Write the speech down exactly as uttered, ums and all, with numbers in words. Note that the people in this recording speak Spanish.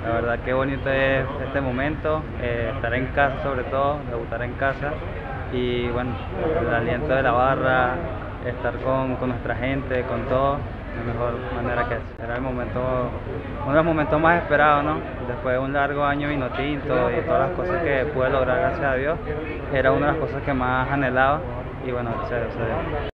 La verdad que bonito es este momento, eh, estar en casa sobre todo, debutar en casa y bueno, el aliento de la barra, estar con, con nuestra gente, con todo, la mejor manera que es. Era el momento, uno de los momentos más esperados, ¿no? Después de un largo año vino tinto y todas las cosas que pude lograr gracias a Dios, era una de las cosas que más anhelaba y bueno, gracias a Dios se dio.